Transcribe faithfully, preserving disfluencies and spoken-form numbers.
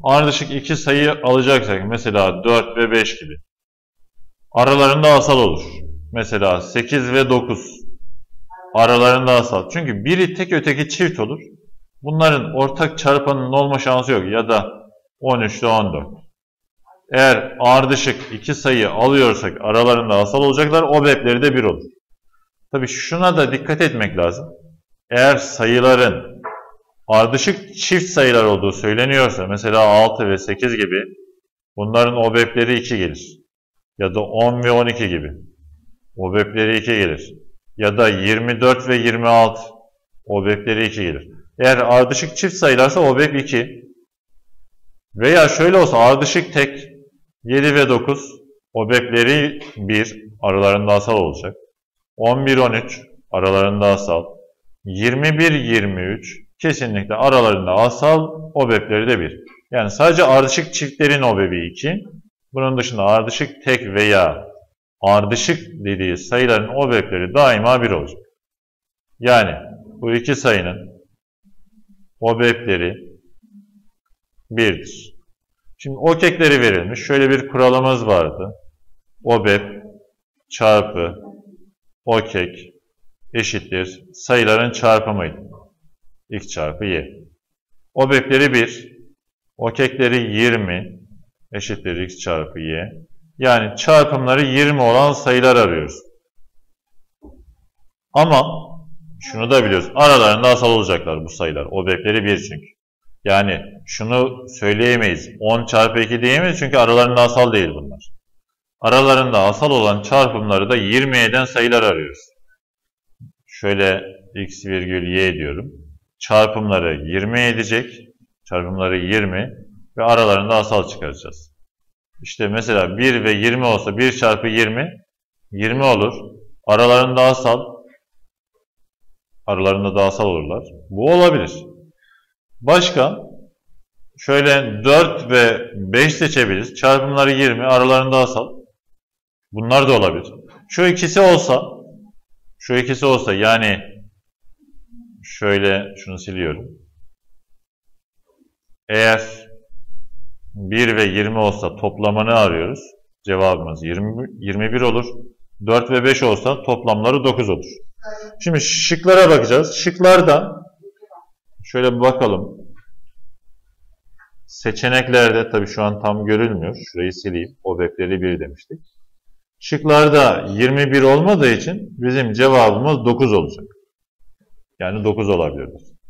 ardışık iki sayı alacaksak mesela dört ve beş gibi. Aralarında asal olur. Mesela sekiz ve dokuz. Aralarında asal. Çünkü biri tek öteki çift olur. Bunların ortak çarpanının olma şansı yok. Ya da on üç ile on dört. Eğer ardışık iki sayı alıyorsak aralarında asal olacaklar. O bepleri de bir olur. Tabii şuna da dikkat etmek lazım. Eğer sayıların ardışık çift sayılar olduğu söyleniyorsa mesela altı ve sekiz gibi bunların O B E P'leri iki gelir. Ya da on ve on iki gibi. O B E P'leri iki gelir. Ya da yirmi dört ve yirmi altı O B E P'leri iki gelir. Eğer ardışık çift sayılarsa O B E P iki. Veya şöyle olsa ardışık tek yedi ve dokuz O B E P'leri bir, aralarında asal olacak. on bir on üç aralarında asal. yirmi bir yirmi üç kesinlikle aralarında asal, O B E P'leri de bir. Yani sadece ardışık çiftlerin O B E P'i iki. Bunun dışında ardışık tek veya ardışık dediği sayıların O B E P'leri daima bir olacak. Yani bu iki sayının O B E P'leri birdir. Şimdi okekleri verilmiş. Şöyle bir kuralımız vardı. O B E P çarpı okek eşittir sayıların çarpımıydı. X çarpı Y. O B E P'leri bir. Okekleri yirmi eşittir X çarpı Y. Yani çarpımları yirmi olan sayılar arıyoruz. Ama şunu da biliyoruz. Aralarında asal olacaklar bu sayılar. O B E P'leri bir çünkü. Yani şunu söyleyemeyiz. on çarpı iki diyemeyiz çünkü aralarında asal değil bunlar. Aralarında asal olan çarpımları da yirmiye eden sayılar arıyoruz. Şöyle x virgül y diyorum. Çarpımları yirmi edecek. Çarpımları yirmi ve aralarında asal çıkaracağız. İşte mesela bir ve yirmi olsa bir çarpı yirmi yirmi olur. Aralarında asal. Aralarında da asal olurlar. Bu olabilir. Başka şöyle dört ve beş seçebiliriz. Çarpımları yirmi, aralarında asal. Bunlar da olabilir. Şu ikisi olsa, şu ikisi olsa yani şöyle şunu siliyorum. Eğer bir ve yirmi olsa toplamını arıyoruz. Cevabımız yirmi, yirmi bir olur. dört ve beş olsa toplamları dokuz olur. Şimdi şıklara bakacağız. Şıklarda şöyle bir bakalım. Seçeneklerde tabii şu an tam görülmüyor. Şurayı sileyim. O B E P'leri bir demiştik. Şıklarda yirmi bir olmadığı için bizim cevabımız dokuz olacak. Yani dokuz olabilir.